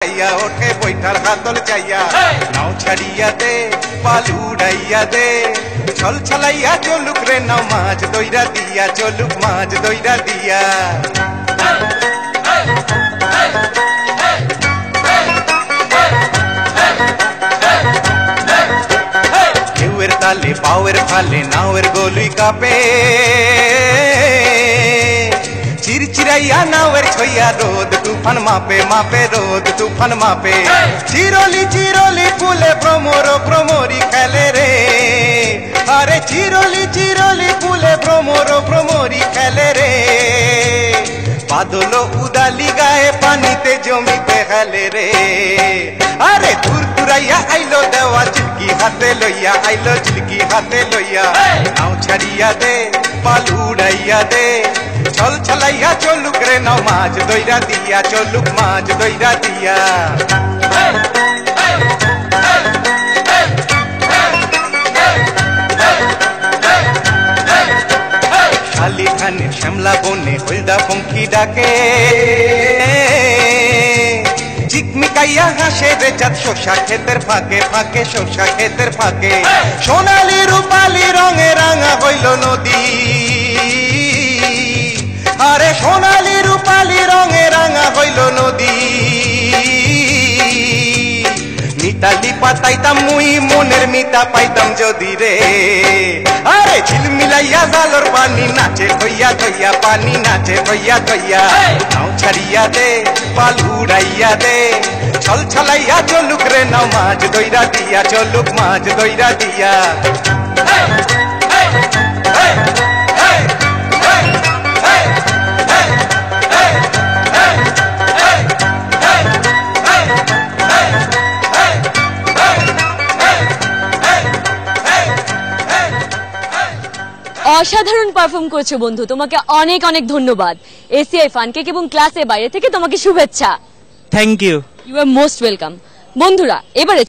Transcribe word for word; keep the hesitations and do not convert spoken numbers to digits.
লাইয়া ওঠে বৈঠার হাতল চাইয়া নাও ছাড়িয়া দে পাল উড়াইয়া দে ছল ছলাইয়া চলুক রে নাও মাছ দইরা দিয়া চলুক মাছ দইরা দিয়া ঢেউয়ের তালে পাওয়ের ফালে নাওয়ের গলুই কাপে চিরচিরাইয়া নাওয়ের ছইয়া রোদ তুফান মাপে মাপে রোদ তুফান মাপে চিরলি চিরলি ফুলে ভ্রমর ভ্রমরি খেলে রে আরে চিরলি চিরলি ফুলে ভ্রমর ভ্রমরি খেলে রে বাদল উদালি গায়ে পানিতে জমিতে খেলে রে আরে দূর দূরাইয়া আইলো দেওয়া চিলকি হাতে লইয়া আইলো চিলকি হাতে লইয়া নাও ছাড়িয়া দে পাল উড়াইয়া দে ছল ছলাইয়া চলুক রে নাও মাছ দইরা দিয়া চলুক মাছ দইরা দিয়া শালি খানে শ্যামলা বনে হলদা পঙ্খী ডাকে ঝিকমিকাইয়া হাসে রে চাঁদ শোষা ক্ষেতের ফাঁকে ফাঁকে শোষা ক্ষেতের ফাঁকে সোনালি রূপালি রঙে রাঙা হইল নদী আরে সোনালি রূপালি রঙে রাঙা হইল নদী মিতালি পাতাইতাম মুই মনের মিতা পাইতাম যদি রে আরে ঝিলমিলাইয়া জালর পানি নাচে ধইয়া ধইয়া পানি নাচে ধইয়া ধইয়া নাও ছাড়িয়া দে পাল উড়াইয়া দে ছল ছলাইয়া চলুক রে নাও মাছ দইরা দিয়া চলুক মাছ দইরা দিয়া অসাধারণ পারফর্ম করেছো বন্ধু, তোমাকে অনেক অনেক ধন্যবাদ। এসিআই ফানকেক এবং ক্লাসের বাইরে থেকে তোমাকে শুভেচ্ছা। Thank you. You are most welcome. বন্ধুরা, এবারে